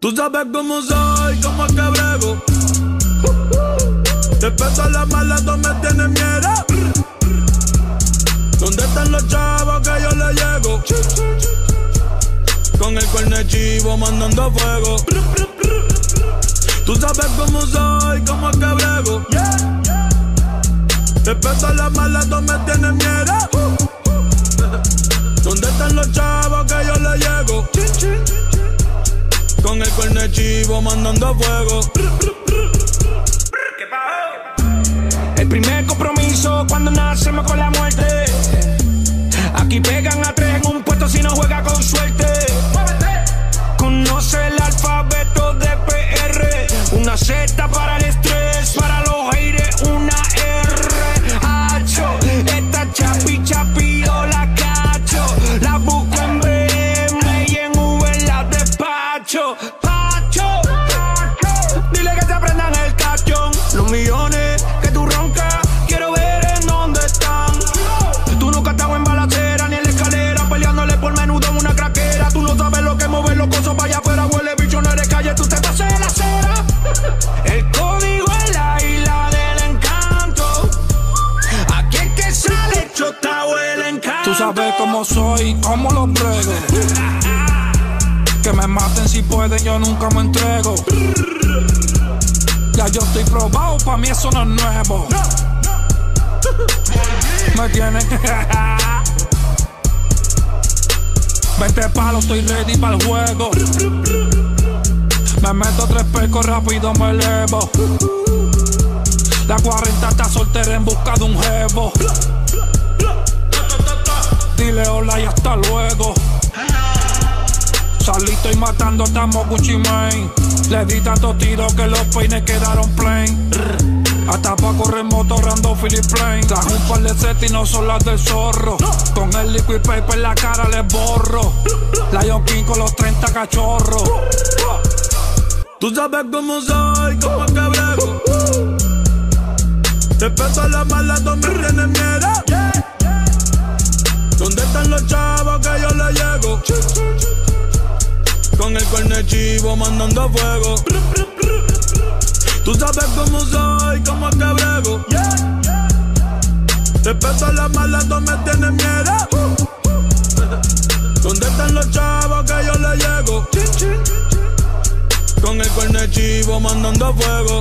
Tú sabes cómo soy, cómo es que brego. Respeto a las malas, tú me tienes miedo. ¿Dónde están los chavos que yo le llego? Con el cuerno chivo mandando fuego. Tú sabes cómo soy, cómo es que brego. Respeto a las malas, tú me tienes miedo. ¿Dónde están los chavos que yo le llego? Con el cuerno chivo mandando fuego. El primer compromiso cuando nacemos con la muerte. Aquí pegan a tres en un puesto si no juega con suerte. Conoce el alfabeto de PR. Una Z para el estrés, para los haters una R. Hacho, esta chapi chapi yo la cacho. La busco en BM y en Uber la despacho. Pacho, dile que te aprendan el cachón. Los millones que tú roncas, quiero ver en dónde están. Tú nunca has estado en balacera ni en la escalera, peleándole por menudo en una craquera. Tú no sabes lo que mover los cosos vaya afuera. Huele bicho, no eres calle, tú te pasas de la acera. El código es la isla del encanto. Aquí es que sale chotao el encanto. Tú sabes cómo soy, cómo los brego. Que me maten si pueden, yo nunca me entrego. Ya yo estoy probado, pa' mí eso no es nuevo. Me tienen 20 palos, estoy ready para el juego. Me meto 3 pecos, rápido me elevo. La 40 está soltera en busca de un jevo. Dile hola y hasta luego. Salí, estoy matando, estamos Gucci Mane. Le di tantos tiros que los peines quedaron plain. Hasta pa' correr moto rando Philip Plain. Trajo un par de sets y no son las del zorro. Con el liquid paper en la cara les borro. Lion King con los 30 cachorros. Tú sabes cómo soy, cómo es que brego. Respeto a las malas, tú me tienes miedo. ¿Dónde están los chavos que yo le llego? Con el cuerno chivo mandando fuego. Tú sabes cómo soy, cómo es que brego. Respeto a las malas, tú me tienes miedo. ¿Dónde están los chavos que yo le llego? Con el cuerno chivo mandando fuego.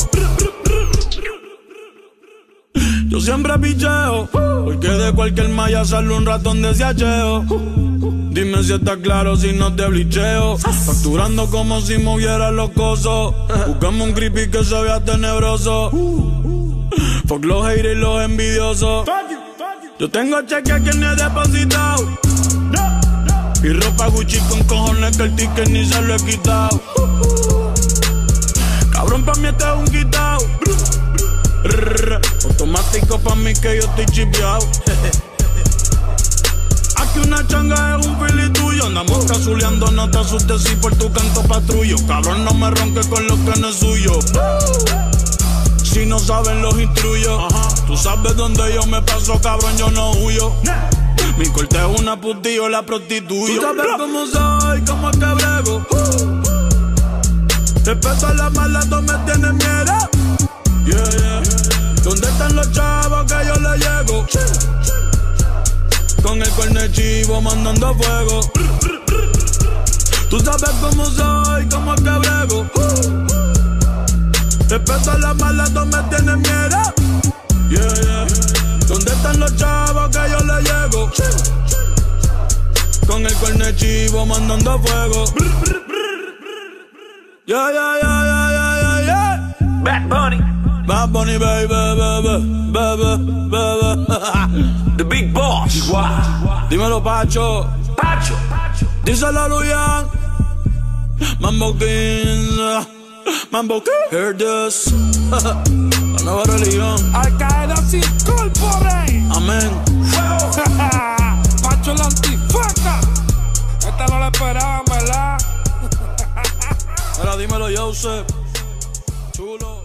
Yo siempre picheo, porque de cualquier malla sale un ratón de siacheo. Dime si está claro, si no te blicheo. Facturando como si moviera los cosos. Buscamos un creepy que se vea tenebroso. Fuck los haters y los envidiosos. Yo tengo cheque a quien he depositado. Y ropa Gucci con cojones que el ticket ni se lo he quitado. Cabrón, pa' mí este es un quitao. Automático pa' mí que yo estoy chipeado. Aquí una changa es un fili tuyo. Andamos casuleando, no te asustes si por tu canto patrullo. Cabrón, no me ronques con lo que no es suyo. Si no saben los instruyo. Tú sabes dónde yo me paso, cabrón, yo no huyo. Mi corte es una putillo, la prostituyo. Tú sabes cómo soy, cómo es que brego. Respeto a las malas, tú me tienes miedo. ¿Dónde están los chavos que yo le llego? Con el cuerno chivo mandando fuego. Tú sabes cómo soy, cómo es que brego. Respeto a las malas, tú me tienes miedo. ¿Dónde están los chavos que yo le llego? Con el cuerno chivo mandando fuego. Bad Bunny, Bad Bunny, baby, baby, baby, baby. the big boss. Wow. Dímelo, Pacho. Pacho. Díselo a Luyan. Mambo Kings. Mambo Kings. Hear this. La nueva religión. Al Qaeda sin corpore. Amén. Pacho la antifaca. Esta no la esperaban, ¿verdad? Ahora dímelo, Joseph. Chulo.